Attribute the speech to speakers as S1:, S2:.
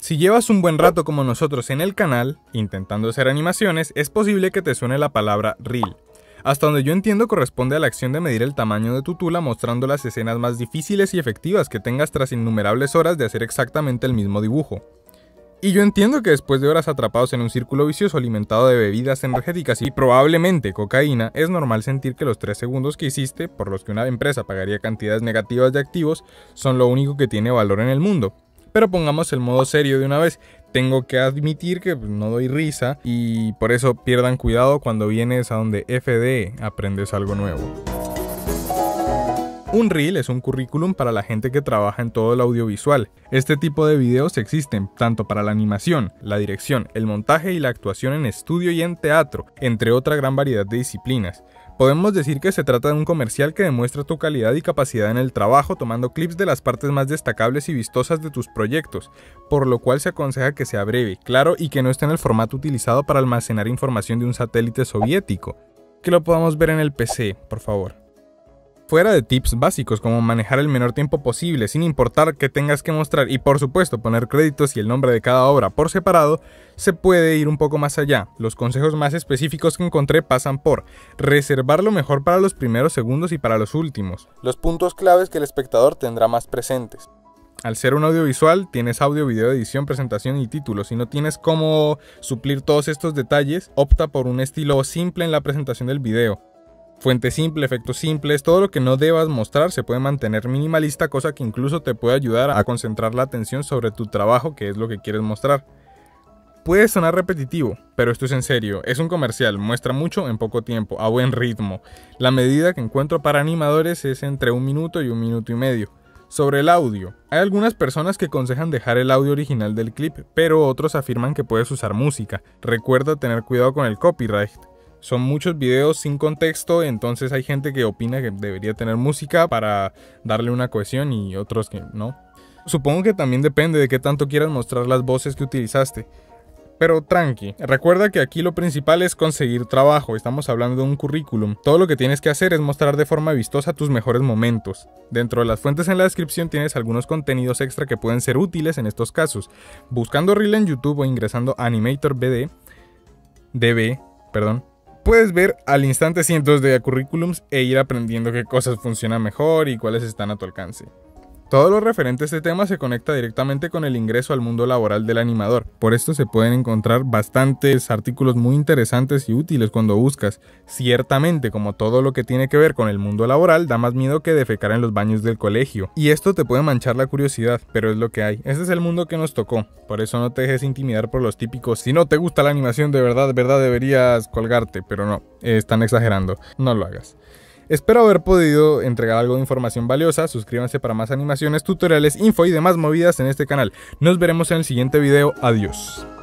S1: Si llevas un buen rato como nosotros en el canal, intentando hacer animaciones, es posible que te suene la palabra Reel. Hasta donde yo entiendo corresponde a la acción de medir el tamaño de tu tula mostrando las escenas más difíciles y efectivas que tengas tras innumerables horas de hacer exactamente el mismo dibujo. Y yo entiendo que después de horas atrapados en un círculo vicioso alimentado de bebidas energéticas y probablemente cocaína, es normal sentir que los 3 segundos que hiciste, por los que una empresa pagaría cantidades negativas de activos, son lo único que tiene valor en el mundo. Pero pongamos el modo serio de una vez. Tengo que admitir que no doy risa y por eso pierdan cuidado cuando vienes a donde FDE aprendes algo nuevo. Un reel es un currículum para la gente que trabaja en todo el audiovisual. Este tipo de videos existen tanto para la animación, la dirección, el montaje y la actuación en estudio y en teatro, entre otra gran variedad de disciplinas. Podemos decir que se trata de un comercial que demuestra tu calidad y capacidad en el trabajo tomando clips de las partes más destacables y vistosas de tus proyectos, por lo cual se aconseja que sea breve, claro y que no esté en el formato utilizado para almacenar información de un satélite soviético. Que lo podamos ver en el PC, por favor. Fuera de tips básicos como manejar el menor tiempo posible sin importar qué tengas que mostrar y por supuesto poner créditos y el nombre de cada obra por separado, se puede ir un poco más allá. Los consejos más específicos que encontré pasan por reservar lo mejor para los primeros segundos y para los últimos. Los puntos claves que el espectador tendrá más presentes. Al ser un audiovisual, tienes audio, video, edición, presentación y títulos. Si no tienes cómo suplir todos estos detalles, opta por un estilo simple en la presentación del video. Fuente simple, efectos simples, todo lo que no debas mostrar se puede mantener minimalista, cosa que incluso te puede ayudar a concentrar la atención sobre tu trabajo, que es lo que quieres mostrar. Puede sonar repetitivo, pero esto es en serio, es un comercial, muestra mucho en poco tiempo, a buen ritmo. La medida que encuentro para animadores es entre 1 minuto y 1 minuto y medio. Sobre el audio, hay algunas personas que aconsejan dejar el audio original del clip, pero otros afirman que puedes usar música. Recuerda tener cuidado con el copyright. Son muchos videos sin contexto, entonces hay gente que opina que debería tener música para darle una cohesión y otros que no. Supongo que también depende de qué tanto quieras mostrar las voces que utilizaste. Pero tranqui, recuerda que aquí lo principal es conseguir trabajo, estamos hablando de un currículum. Todo lo que tienes que hacer es mostrar de forma vistosa tus mejores momentos. Dentro de las fuentes en la descripción tienes algunos contenidos extra que pueden ser útiles en estos casos. Buscando Reel en YouTube o ingresando a AnimatorDB, puedes ver al instante cientos de currículums e ir aprendiendo qué cosas funcionan mejor y cuáles están a tu alcance. Todo lo referente a este tema se conecta directamente con el ingreso al mundo laboral del animador. Por esto se pueden encontrar bastantes artículos muy interesantes y útiles cuando buscas. Ciertamente, como todo lo que tiene que ver con el mundo laboral, da más miedo que defecar en los baños del colegio. Y esto te puede manchar la curiosidad, pero es lo que hay. Este es el mundo que nos tocó. Por eso no te dejes intimidar por los típicos. Si no te gusta la animación, de verdad deberías colgarte. Pero no, están exagerando. No lo hagas. Espero haber podido entregar algo de información valiosa. Suscríbanse para más animaciones, tutoriales, info y demás movidas en este canal. Nos veremos en el siguiente video. Adiós.